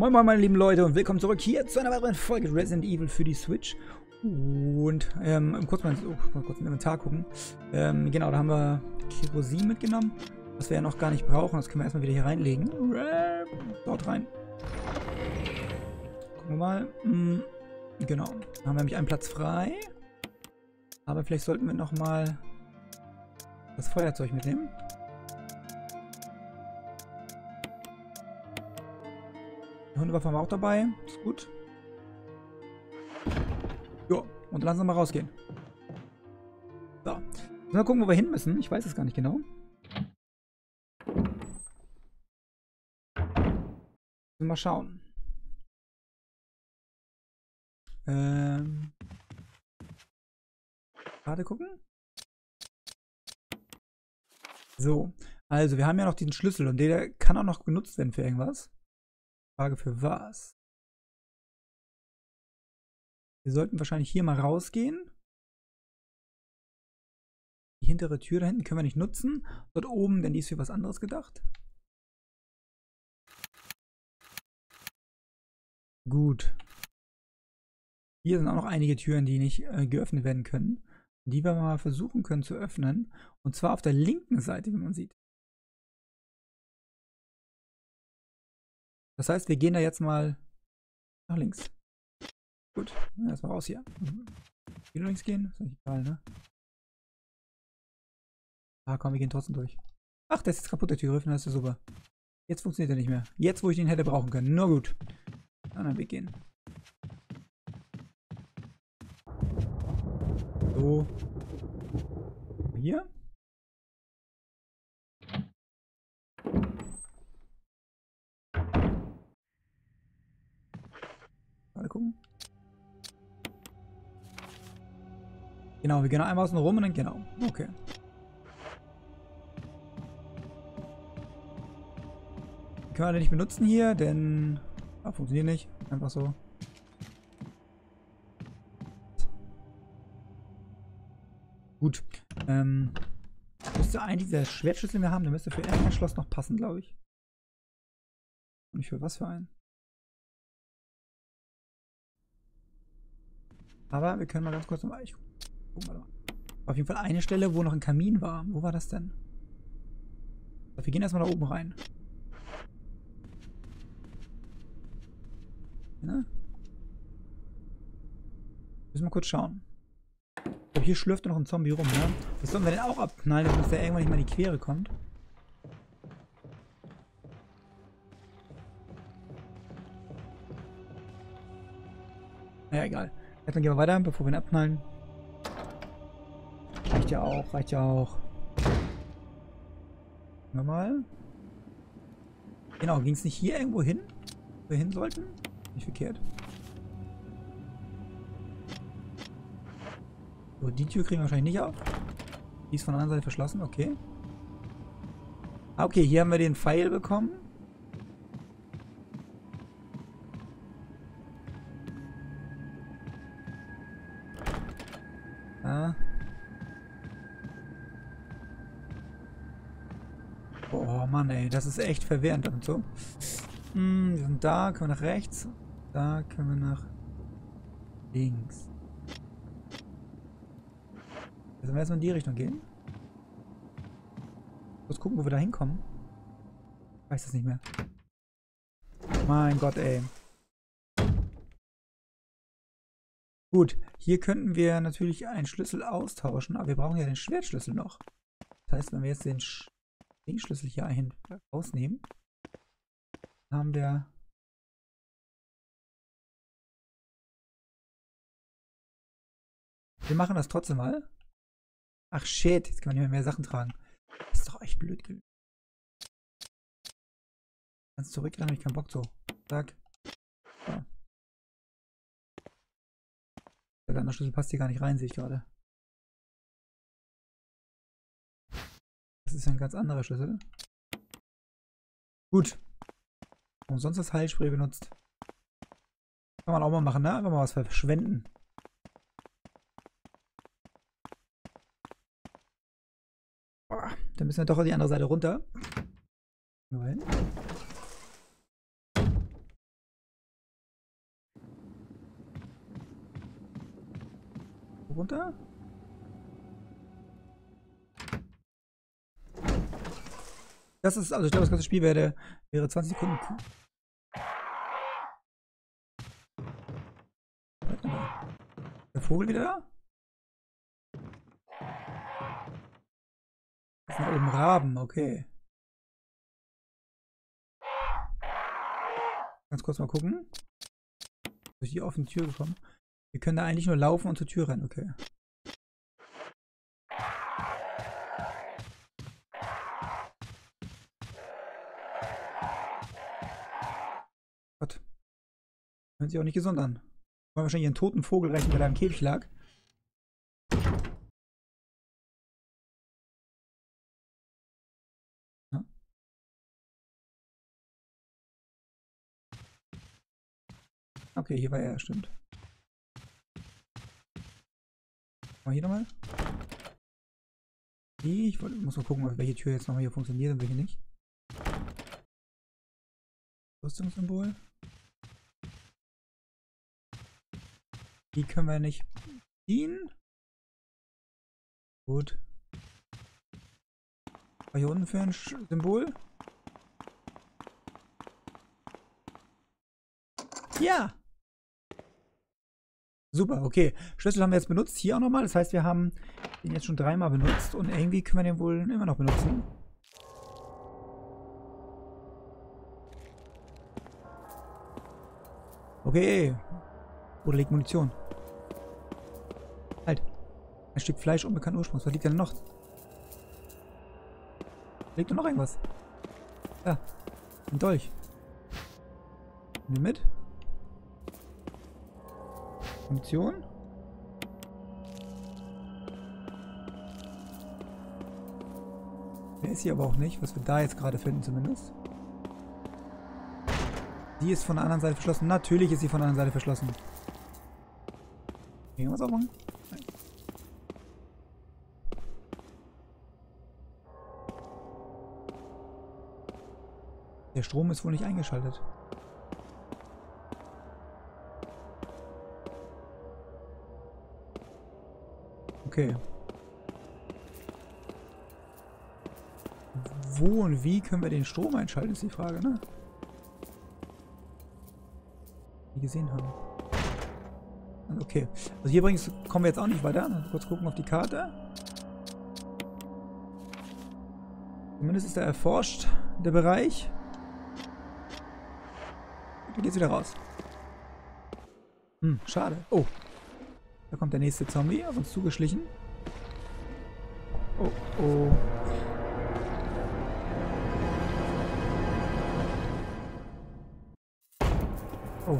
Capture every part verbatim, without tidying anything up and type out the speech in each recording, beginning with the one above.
Moin moin meine lieben Leute und willkommen zurück hier zu einer weiteren Folge Resident Evil für die Switch. Und ähm, kurz mal, oh, mal kurz in den Inventar gucken. Ähm, genau, da haben wir Kerosin mitgenommen, was wir ja noch gar nicht brauchen. Das können wir erstmal wieder hier reinlegen. Dort rein. Gucken wir mal. Hm, genau, da haben wir nämlich einen Platz frei. Aber vielleicht sollten wir nochmal das Feuerzeug mitnehmen. Die Hundewaffe haben wir auch dabei. Ist gut. Jo, und langsam mal rausgehen. So. Mal gucken, wo wir hin müssen. Ich weiß es gar nicht genau. Mal schauen. Ähm. Gerade gucken. So. Also, wir haben ja noch diesen Schlüssel und der kann auch noch genutzt werden für irgendwas. Frage für was? Wir sollten wahrscheinlich hier mal rausgehen. Die hintere Tür da hinten können wir nicht nutzen. Dort oben, denn die ist für was anderes gedacht. Gut. Hier sind auch noch einige Türen, die nicht äh, geöffnet werden können. Die wir mal versuchen können zu öffnen. Und zwar auf der linken Seite, wie man sieht. Das heißt, wir gehen da jetzt mal nach links. Gut, erstmal raus hier. Mhm. Hier links gehen, ist nicht egal, ne? Ah, komm, wir gehen trotzdem durch. Ach, das ist jetzt kaputt, der Türgriff, das ist ja super. Jetzt funktioniert er nicht mehr. Jetzt, wo ich den hätte brauchen können. Nur gut. Anderen Weg gehen. So. Hier. Mal gucken. Genau, wir gehen noch einmal außen rum und dann genau. Okay. Die können wir nicht benutzen hier, denn ah, funktioniert nicht. Einfach so. Gut. Ähm, müsste eigentlich dieser Schwertschlüssel, den wir haben, der müsste für irgendein Schloss noch passen, glaube ich. Und nicht für was für einen. Aber wir können mal ganz kurz nochmal. Ich guck mal. Auf jeden Fall eine Stelle, wo noch ein Kamin war. Wo war das denn? Wir gehen erstmal da oben rein. Ne? Müssen wir kurz schauen. Ich glaube, hier schlürft noch ein Zombie rum, ne? Das sollten wir denn auch abknallen, damit der irgendwann nicht mal in die Quere kommt. Naja, egal. Jetzt dann gehen wir weiter, bevor wir ihn abknallen. Reicht ja auch, reicht ja auch. Mal. Genau, ging es nicht hier irgendwo hin? Wo wir hin sollten? Nicht verkehrt. So, die Tür kriegen wir wahrscheinlich nicht auf. Die ist von der anderen Seite verschlossen, okay. Ah, okay, hier haben wir den Pfeil bekommen. Ah. Oh Mann, ey, das ist echt verwirrend und so. Hm, wir sind da, können wir nach rechts. Da können wir nach links. Jetzt sollen wir erstmal in die Richtung gehen. Kurz gucken, wo wir da hinkommen. Ich weiß das nicht mehr. Mein Gott, ey. Gut, hier könnten wir natürlich einen Schlüssel austauschen, aber wir brauchen ja den Schwertschlüssel noch. Das heißt, wenn wir jetzt den Sch den Schlüssel hier hin rausnehmen, haben wir wir machen das trotzdem mal. Ach shit, jetzt kann man nicht mehr, mehr Sachen tragen. Das ist doch echt blöd gewesen. Ganz zurück, dann habe ich keinen Bock so. Zack. So. Der andere Schlüssel passt hier gar nicht rein, sehe ich gerade. Das ist ja ein ganz anderer Schlüssel. Gut. Und sonst das Heilspray benutzt. Kann man auch mal machen, ne? Einfach mal was verschwenden. Boah, dann müssen wir doch auf die andere Seite runter. Nur hin. Runter. Das ist, also ich glaube, das ganze Spiel wäre, wäre zwanzig Sekunden. Der Vogel wieder da? Das sind da oben Raben, okay. Ganz kurz mal gucken. Durch die offene Tür gekommen. Wir können da eigentlich nur laufen und zur Tür rennen, okay. Gott. Hört sich auch nicht gesund an. Wollen wahrscheinlich einen toten Vogel rächen, der da im Käfig lag. Ja. Okay, hier war er, stimmt. Mal hier nochmal. Ich wollte, muss mal gucken, welche Tür jetzt nochmal hier funktioniert und welche nicht. Rüstungssymbol. Die können wir nicht ziehen. Gut. Was hier unten für ein Symbol? Ja! Super, okay. Schlüssel haben wir jetzt benutzt. Hier auch nochmal. Das heißt, wir haben den jetzt schon dreimal benutzt. Und irgendwie können wir den wohl immer noch benutzen. Okay. Oder liegt Munition? Halt. Ein Stück Fleisch unbekannten Ursprungs. Was liegt denn noch? Liegt da noch irgendwas? Ja. Ein Dolch. Nimm mit. Munition. Der ist hier aber auch nicht, was wir da jetzt gerade finden zumindest. Die ist von der anderen Seite verschlossen. Natürlich ist sie von der anderen Seite verschlossen. Irgendwas aufmachen? Nein. Der Strom ist wohl nicht eingeschaltet. Okay. Wo und wie können wir den Strom einschalten, ist die Frage, ne? Wie gesehen haben. Okay. Also hier übrigens kommen wir jetzt auch nicht weiter. Also kurz gucken auf die Karte. Zumindest ist er erforscht, der Bereich. Da geht's wieder raus. Hm, schade. Oh. Da kommt der nächste Zombie auf uns zugeschlichen. Oh, oh. Oh.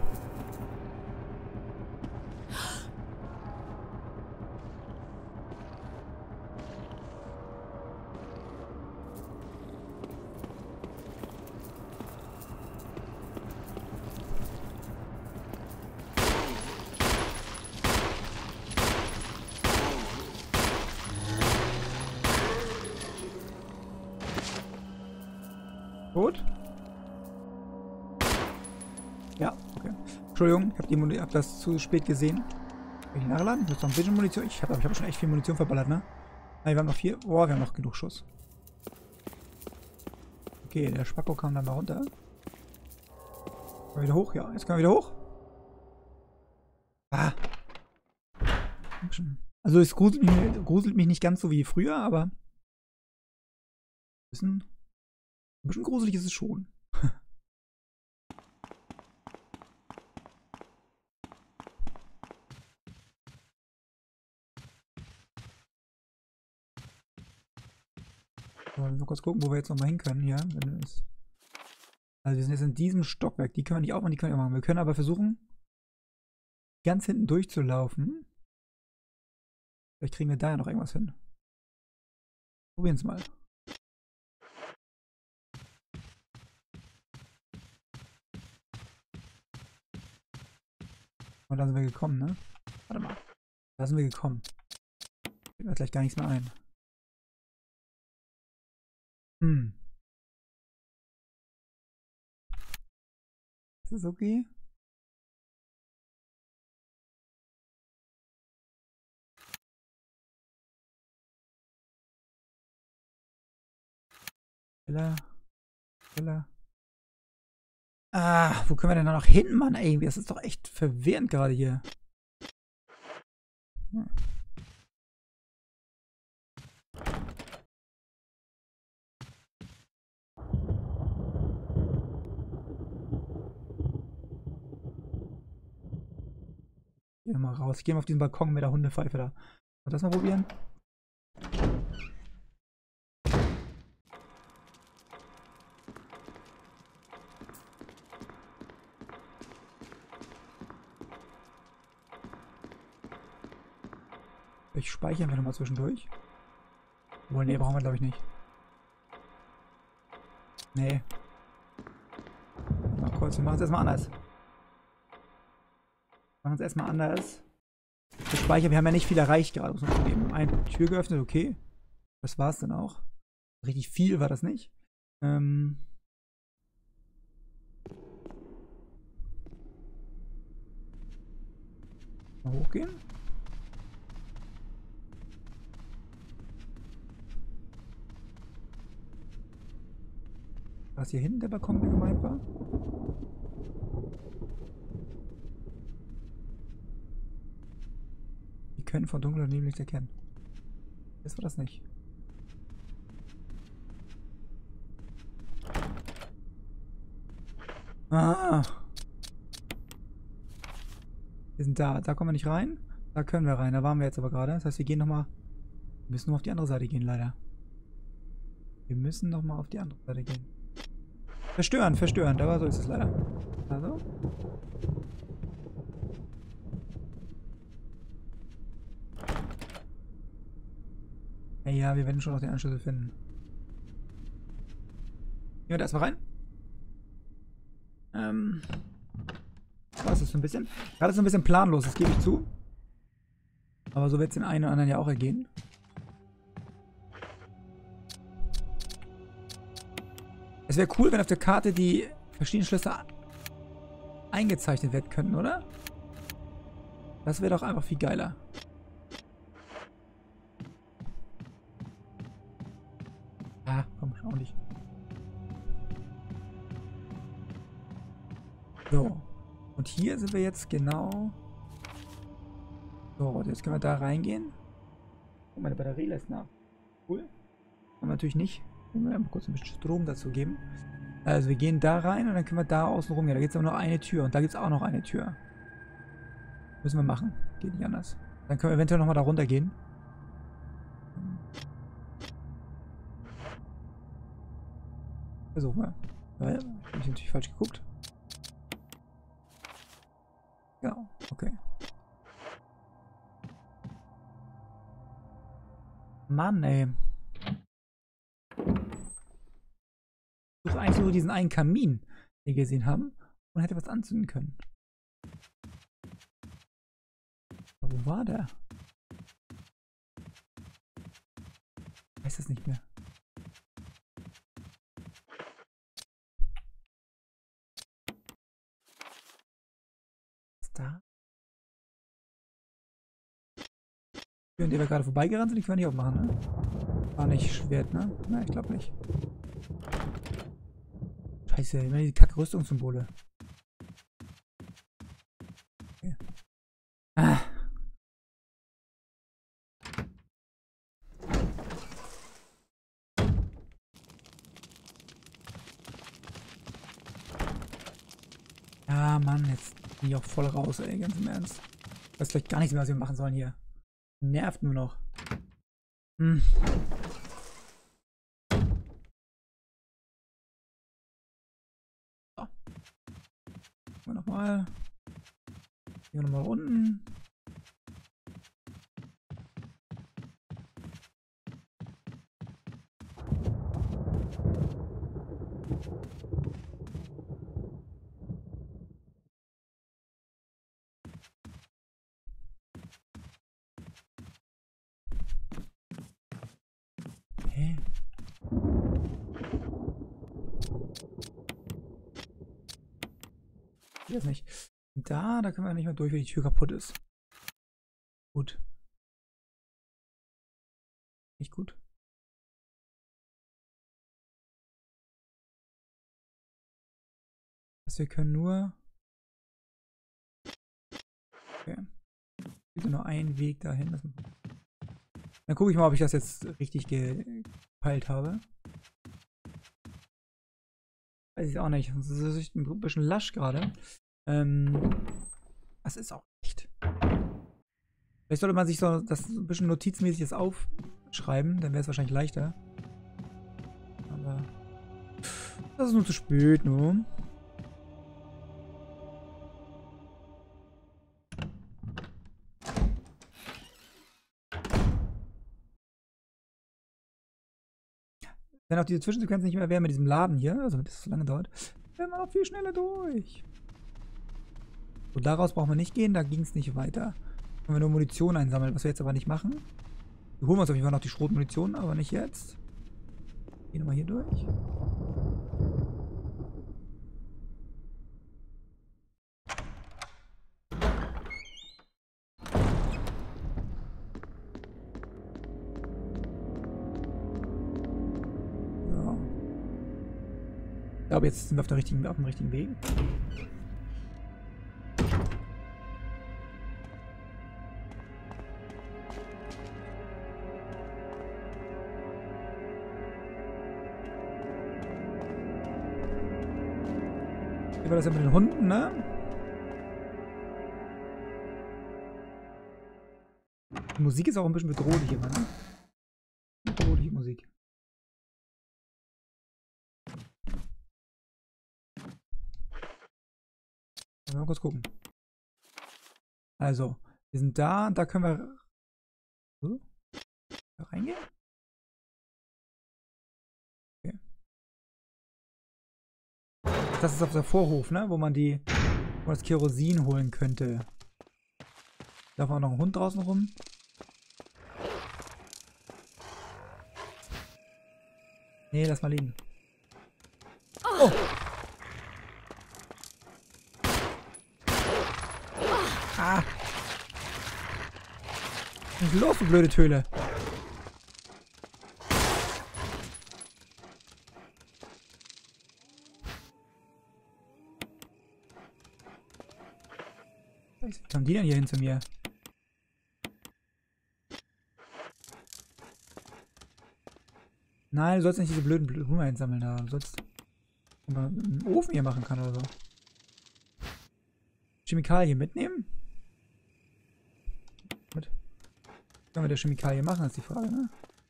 Gut. Ja, okay. Entschuldigung, ich habe hab das zu spät gesehen. Kann ich nachladen? Jetzt noch ein bisschen Munition. Ich habe ich hab schon echt viel Munition verballert, ne? Nein, wir haben noch vier. Boah, wir haben noch genug Schuss. Okay, der Spacko kam dann mal runter. Können wir wieder hoch? Ja, jetzt können wir wieder hoch. Ah. Also es gruselt mich, gruselt mich nicht ganz so wie früher, aber ein bisschen, ein bisschen gruselig ist es schon. So, mal kurz gucken, wo wir jetzt nochmal hin können hier. Wenn es also wir sind jetzt in diesem Stockwerk. Die können wir nicht aufmachen, die können wir machen. Wir können aber versuchen, ganz hinten durchzulaufen. Vielleicht kriegen wir da ja noch irgendwas hin. Probieren es mal. Und da sind wir gekommen, ne? Warte mal. Da sind wir gekommen. Fällt mir gleich gar nichts mehr ein. Hm. Ist das okay? Killer. Killer. Ah, wo können wir denn da noch hin, Mann? Ey, das ist doch echt verwirrend gerade hier. Hm. Gehen wir mal raus. Gehen wir auf diesen Balkon mit der Hundepfeife da. Mal das mal probieren. Vielleicht speichern wir nochmal zwischendurch. Obwohl, nee, brauchen wir glaube ich nicht. Nee. Mal kurz, wir machen es erstmal anders. Wir machen es erstmal anders. Wir speichern, wir haben ja nicht viel erreicht gerade, muss man zugeben. Eine Tür geöffnet, okay. Das war es dann auch. Richtig viel war das nicht. Ähm. Mal hochgehen. Was hier hinten der Balkon, der gemeint war? Die können von Dunkel und Nebel nichts erkennen. Das war das nicht. Ah. Wir sind da. Da kommen wir nicht rein. Da können wir rein. Da waren wir jetzt aber gerade. Das heißt, wir gehen nochmal. Wir müssen nur auf die andere Seite gehen, leider. Wir müssen nochmal auf die andere Seite gehen. Verstören, verstören. Aber so ist es leider. Also. Ja, ja, wir werden schon noch den Anschlüssel finden. Gehen wir da erstmal rein. Ähm. Das ist so ein bisschen. Gerade ist so ein bisschen planlos, das gebe ich zu. Aber so wird es den einen oder anderen ja auch ergehen. Es wäre cool, wenn auf der Karte die verschiedenen Schlösser eingezeichnet werden könnten, oder? Das wäre doch einfach viel geiler. Ah, komm, schau nicht. So. Und hier sind wir jetzt genau. So, jetzt können wir da reingehen. Oh, meine Batterie lässt nach. Cool. Haben wir natürlich nicht. Können wir mal kurz ein bisschen Strom dazu geben. Also wir gehen da rein und dann können wir da außen rum gehen. Da gibt es aber nur eine Tür und da gibt es auch noch eine Tür. Müssen wir machen. Geht nicht anders. Dann können wir eventuell nochmal da runter gehen. Versuchen wir. Weil, habe ich natürlich falsch geguckt. Genau, okay. Mann, ey. Ich suche eigentlich nur diesen einen Kamin, den wir gesehen haben, und hätte was anzünden können. Aber wo war der? Ich weiß es nicht mehr. Was ist da? Die Türen, die wir gerade vorbeigerannt sind, die können wir nicht aufmachen, ne? War nicht Schwert, ne? Nein, ich glaube nicht. Scheiße, immer diese kacke Rüstungssymbole. Okay. Ah. Ja, Mann, jetzt bin ich auch voll raus, ey, ganz im Ernst. Ich weiß vielleicht gar nicht mehr, was wir machen sollen hier. Nervt nur noch. Hm. So. Gehen wir nochmal. Gehen wir nochmal unten. Hä? Ich weiß nicht. Da, da können wir nicht mehr durch, weil die Tür kaputt ist. Gut. Nicht gut. Also wir können nur... Okay. Es gibt nur einen Weg dahin. Dann gucke ich mal, ob ich das jetzt richtig gepeilt habe. Weiß ich auch nicht. Das ist ein bisschen lasch gerade. Ähm, das ist auch echt. Vielleicht sollte man sich so das ein bisschen notizmäßiges aufschreiben, dann wäre es wahrscheinlich leichter. Aber das ist nur zu spät, ne? Wenn auch diese Zwischensequenz nicht mehr wäre mit diesem Laden hier, also wenn das so lange dauert, wären wir noch viel schneller durch. So, daraus brauchen wir nicht gehen, da ging es nicht weiter. Können wir nur Munition einsammeln, was wir jetzt aber nicht machen. Wir holen uns auf jeden Fall noch die Schrotmunition, aber nicht jetzt. Gehen wir mal hier durch. So. Ich glaube, jetzt sind wir auf, der richtigen, auf dem richtigen Weg. Wie war das ja mit den Hunden, ne? Die Musik ist auch ein bisschen bedrohlich immer, ne? Bedrohliche Musik. Mal kurz gucken. Also, wir sind da, da können wir so, da reingehen. Okay. Das ist auf der Vorhof, ne? Wo man die, wo man das Kerosin holen könnte. Da war noch ein Hund draußen rum. Nee, lass mal liegen. Oh! Ah! Was ist los, du blöde Töle? Wie kommen die denn hier hin zu mir? Nein, du sollst nicht diese blöden Blumen einsammeln da. Du sollst einen Ofen hier machen kann oder so. Chemikalien mitnehmen? Mit. Was können wir der Chemikalie machen, ist die Frage, ne?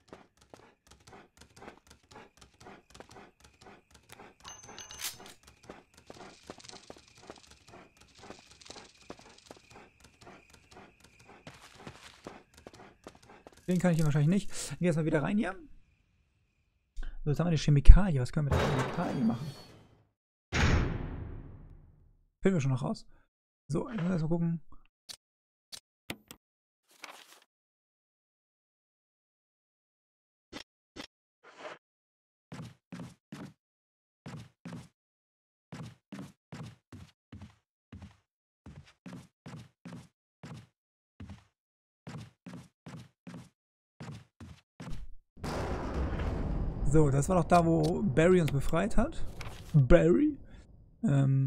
Den kann ich hier wahrscheinlich nicht. Dann geh erstmal wieder rein hier. So, jetzt haben wir eine Chemikalie. Was können wir mit der Chemikalie machen? Finden wir schon noch raus. So, jetzt müssen wir erstmal gucken. So, das war doch da, wo Barry uns befreit hat. Barry? Ähm.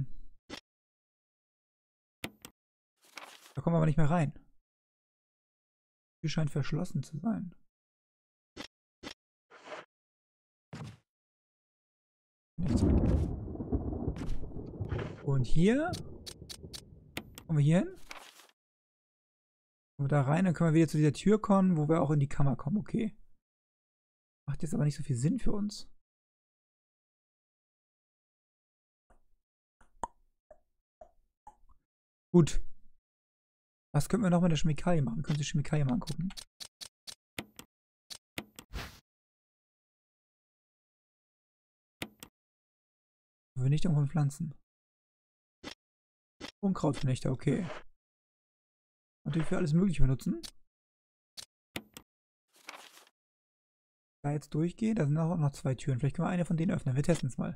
Da kommen wir aber nicht mehr rein. Die Tür scheint verschlossen zu sein. Nicht zurück. Und hier? Kommen wir hier hin? Kommen wir da rein, dann können wir wieder zu dieser Tür kommen, wo wir auch in die Kammer kommen. Okay. Macht jetzt aber nicht so viel Sinn für uns. Gut. Was können wir noch mit der Chemikalie machen? Wir können die Chemikalie mal angucken. Vernichtung von Pflanzen. Unkrautvernichter, okay. Natürlich für alles Mögliche benutzen. Da jetzt durchgehe, da sind auch noch zwei Türen. Vielleicht können wir eine von denen öffnen. Wir testen es mal.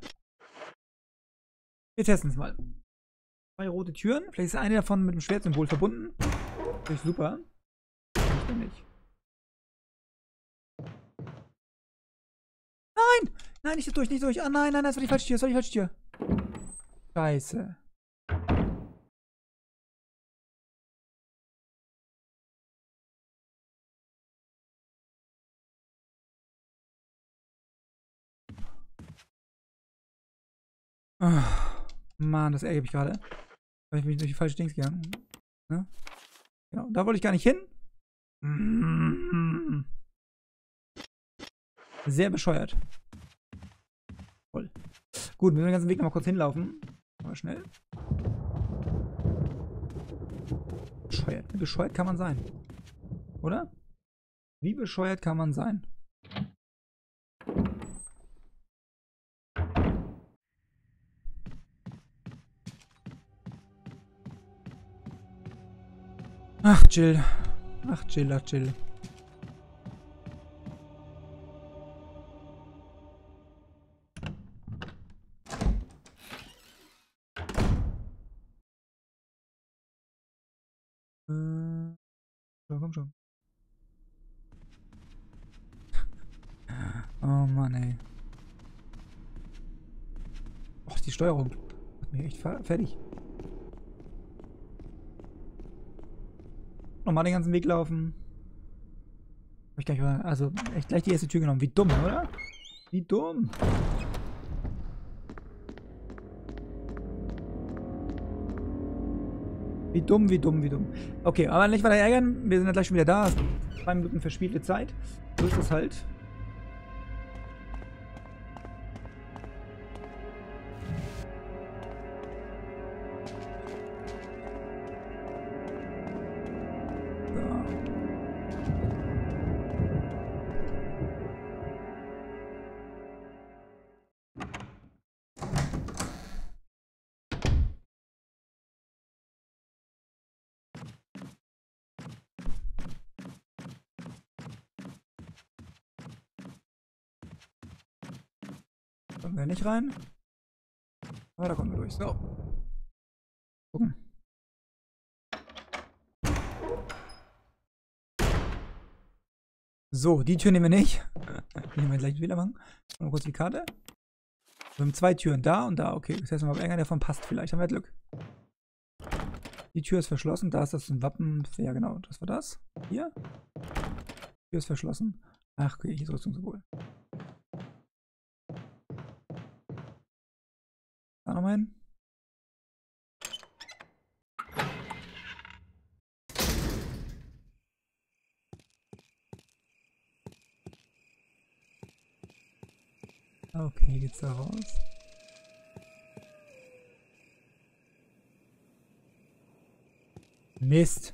Wir testen es mal. Zwei rote Türen. Vielleicht ist eine davon mit dem Schwertsymbol verbunden. Das ist super. Ich nicht. Nein! Nein, nicht durch, nicht durch. Ah nein, nein, das war die falsche Tür. Das war die falsche Tür. Scheiße. Oh, Mann, das ärgert mich gerade. Weil ich mich durch die falsche Dings gegangen. Ne? Genau, da wollte ich gar nicht hin. Sehr bescheuert. Voll. Gut, müssen wir den ganzen Weg nochmal kurz hinlaufen. Aber schnell. Bescheuert. Wie bescheuert kann man sein? Oder? Wie bescheuert kann man sein? Ach, Jill. Ach, Jill, ach, Jill. Äh, so, komm schon. Oh Mann, ey. Och, die Steuerung. Macht mich echt fertig. Nochmal den ganzen Weg laufen. Hab ich gleich mal, also echt gleich die erste Tür genommen. Wie dumm, oder? Wie dumm. Wie dumm, wie dumm, wie dumm. Okay, aber nicht weiter ärgern. Wir sind ja gleich schon wieder da. Zwei Minuten verspielte Zeit. So ist es halt. Kommen wir nicht rein. Aber da kommen wir durch. So. Gucken. So, die Tür nehmen wir nicht. Die nehmen wir gleich wieder machen. Mal kurz die Karte. Wir haben zwei Türen. Da und da. Okay, das heißt, mal irgendeiner davon passt vielleicht. Haben wir Glück. Die Tür ist verschlossen. Da ist das ein Wappen. Ja, genau. Das war das. Hier. Die Tür ist verschlossen. Ach, okay. Hier ist Rüstungssymbol. Da nochmal hin. Okay, geht's da raus. Mist.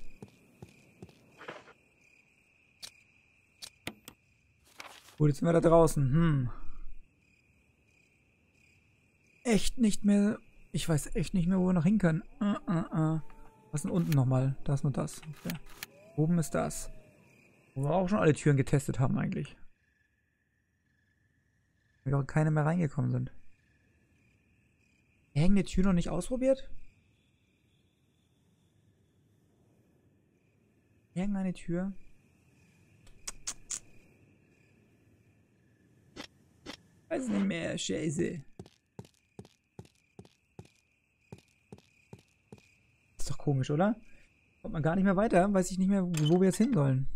Gut, jetzt sind wir da draußen. Hm. Echt nicht mehr. Ich weiß echt nicht mehr, wo wir noch hin können. Uh, uh, uh. Was ist denn unten nochmal? Da ist nur das. Okay. Oben ist das. Wo wir auch schon alle Türen getestet haben eigentlich. Weil auch keine mehr reingekommen sind. Hängende Tür noch nicht ausprobiert? Irgendeine Tür. Weiß nicht mehr. Scheiße. Ist doch komisch, oder? Kommt man gar nicht mehr weiter. Weiß ich nicht mehr, wo wir jetzt hin sollen.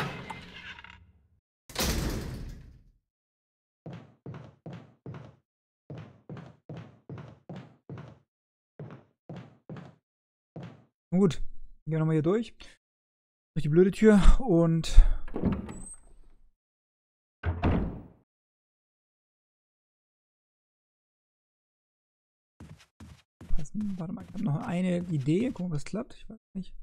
Nun gut. Gehen wir nochmal hier durch. Durch die blöde Tür und... Warte mal, ich habe noch eine Idee. Gucken, was klappt. Ich weiß nicht.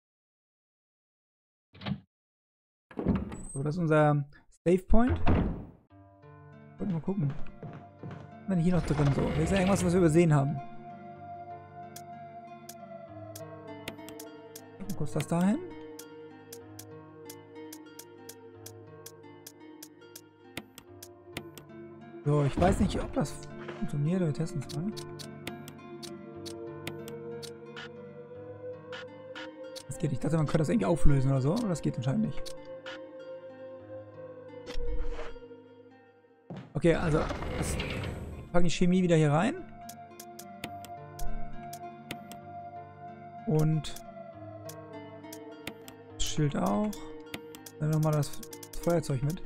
So, das ist unser Save Point. Wollen wir mal gucken. Wenn ich hier noch drin so. Da ist ja irgendwas, was wir übersehen haben. Gucken kurz das dahin. So, ich weiß nicht, ob das funktioniert. Wir testen es mal. Das geht nicht. Ich dachte, man könnte das irgendwie auflösen oder so, aber das geht anscheinend nicht. Okay, also das, packen die Chemie wieder hier rein. Und das Schild auch. Dann nochmal das Feuerzeug mit.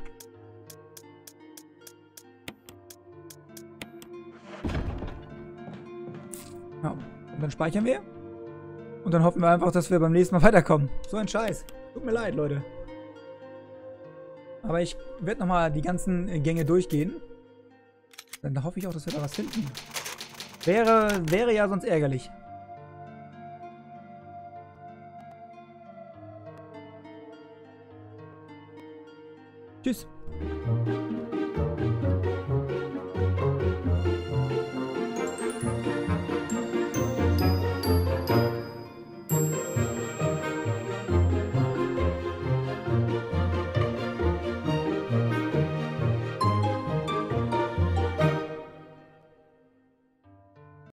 Ja, und dann speichern wir. Und dann hoffen wir einfach, dass wir beim nächsten Mal weiterkommen. So ein Scheiß. Tut mir leid, Leute. Aber ich werde nochmal die ganzen Gänge durchgehen. Dann hoffe ich auch, dass wir da was finden. Wäre, wäre ja sonst ärgerlich. Tschüss.